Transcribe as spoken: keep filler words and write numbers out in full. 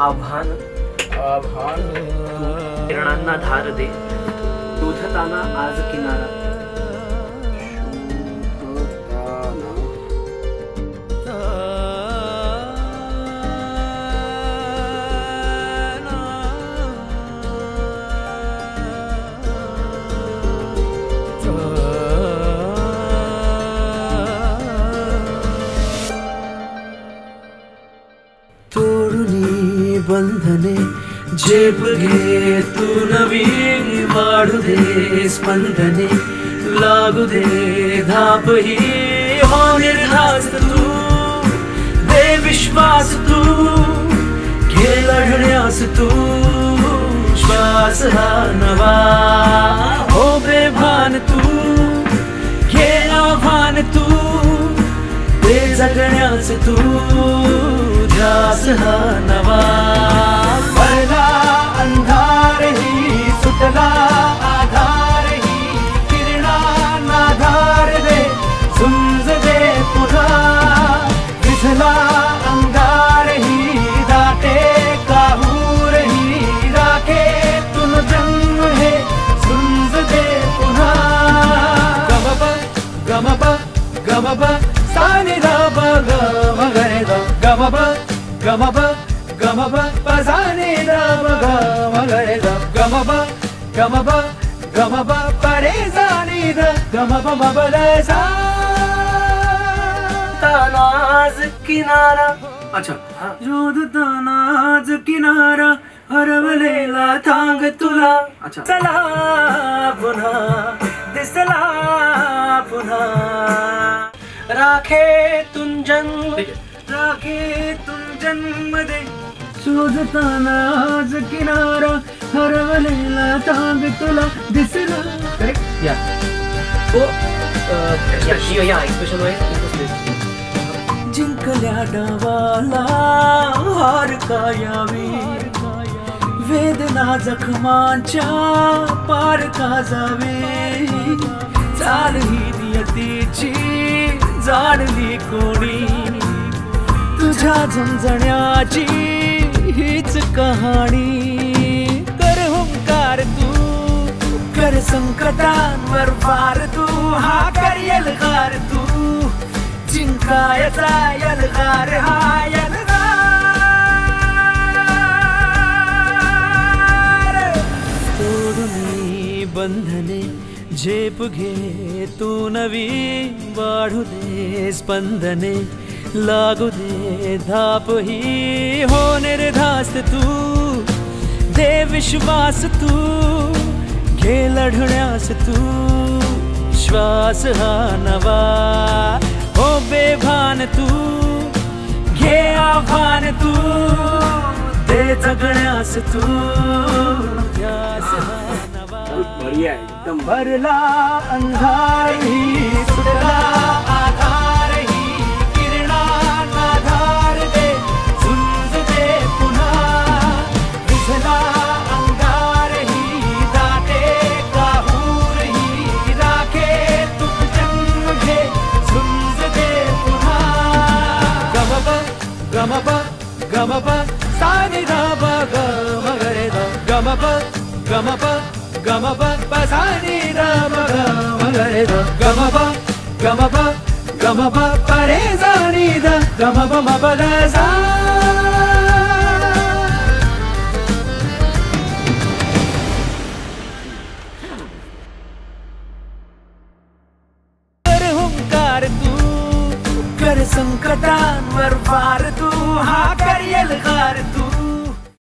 आव्हान आव्हान तू किरणांना धार दे, शोधताना आज किनारा. तोडुनी बंधने झेप घे तू नवी, वाढू दे स्पंदने, लागू दे धाप ही, हो निर्धास्त तू, दे विश्वास तू, घे लढण्यास तू, श्वास हा नवा, हो बेभान तू, घे आव्हान तू, दे जगण्यास तू, ध्यास हा नवा. पडला अंधार ही, सुटला आधार ही, किरणांना धार दे, झुंज दे पुन्हा, दिसला अंगार ही, दाटे काहूर ही, राखे तुन जन्म हे, झुंज दे पुन्हा. गमप गमप गमप सानी दा बग मगरे दा, गमप गमप गमप पसानी दा बग मगरे दा, गमप गमप गमप परे सानी दा, गमप मबलसा. तानाज किनारा. अच्छा हाँ. शोधताना आज किनारा, हरवलेला थांग तुला. अच्छा. चला पुन्हा दिसला पुन्हा, राखे तुन जन्म, राखे तुन जन्म दे, शोधताना आज किनारा, हरवलेला थांग तुला दिसला. करेक्ट या. ओ या या एक्सप्रेशन वाइज जिंकल्या डावाला हार कायावी, वेदना जखमांच्या पार का जावे, चाल ही नियतीची जाणली कोणी, तुझ्या झंझण्याची हीच कहाणी. कर हुंकार तू, कर संकटांवर वार तू, हा कर यलगार तू, जिंकायचा यलगार हा यलगार. तोडुनी बंधने झेप घे तू नवी, वाढू दे स्पंदने, लागू दे धाप ही, हो निर्धास्त तू, दे विश्वास तू, घे लढण्यास तू, श्वास हा नवा, हो बेभान तू, घे आव्हान तू, दे जगण्यास तू, ध्यास हा नवा. बढ़िया है एकदम. भरला अंधार ही, सुटला आधार ही, किरणांना धार दे, झुंज दे पुन्हा, दिसला अंगार ही, दाटे काहूर ही, राखे तू जन्म घे, झुंज दे पुन्हा. गमप गमप गमप सानी दा बग मगरे दा, गमप गमप गमप पसानी दा बग मगरे दा, गमप गमप गमप परे सानी दा, गमप मबलसा. कर हुंकार तू, कर संकटांवर वार तू, हा कर यलगार तू,